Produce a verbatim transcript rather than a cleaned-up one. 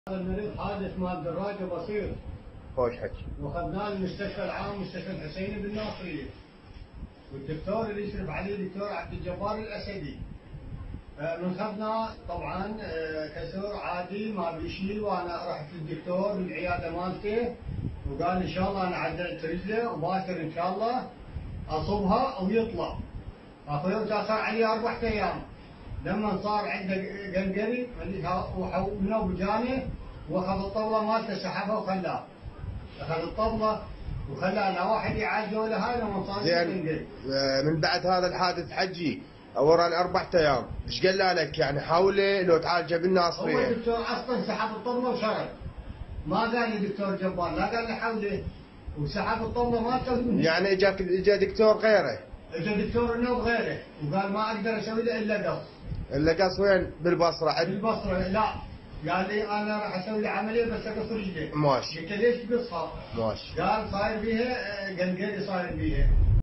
المريض حادث مال دراجه بسيط. خوش حكي. واخذناه المستشفى العام مستشفى الحسيني بالناصريه. والدكتور اللي يشرف عليه الدكتور عبد الجبار الاسدي. من خذنا طبعا كسر عادي ما بيشيل، وانا رحت للدكتور بالعياده مالته وقال ان شاء الله انا عدلت رجله وباكر ان شاء الله اصبها ويطلع. اخو يوم صار عليه اربع ايام. لما صار عنده قنقري وحولناه بجانه واخذ الطبله مالته سحبها وخلاه. اخذ الطبله وخلاه لا واحد يعالجه ولا هاي لما صار زين. من بعد هذا الحادث حجي ورا الاربع ايام ايش قال لك؟ يعني حاول لو تعالجه بالناصريه. هو الدكتور اصلا سحب الطبله وشرد. ما قال لي دكتور جبار، لا قال لي حوله وسحب الطبله مالته. يعني اجاك اجا دكتور غيره؟ اجا دكتور انه غيره وقال ما اقدر اسوي له الا قص. الا قص وين؟ بالبصره عند بالبصره. لا قال لي انا راح اسوي له عمليه بس اقص رجلي. ماشي. قلت له ليش تقصها؟ ماشي. قال صاير بيها قنقري صاير بيها.